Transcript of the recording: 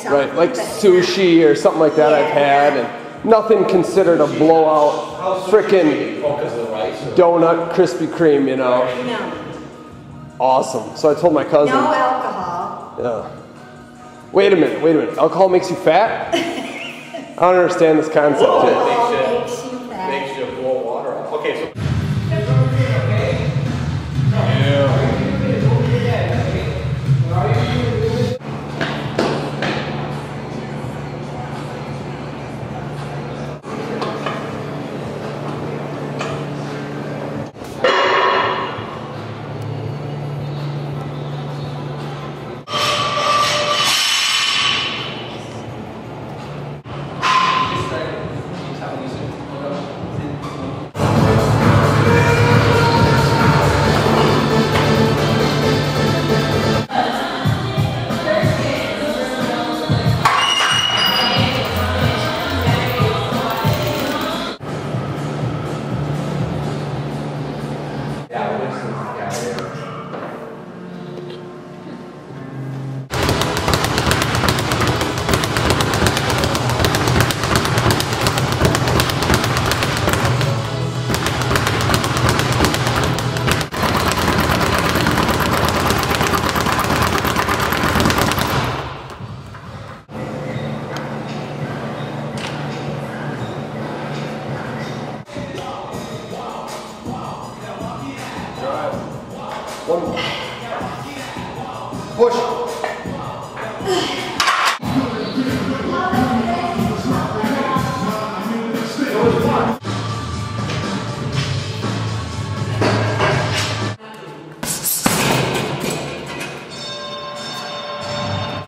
Right, like sushi or something like that I've had, and nothing considered a blowout frickin' donut Krispy Kreme, you know. No. Awesome. So I told my cousin. No alcohol. Yeah. Wait a minute. Alcohol makes you fat? I don't understand this concept yet. Alcohol makes you fat. Makes you blow water off. Okay, so. Push.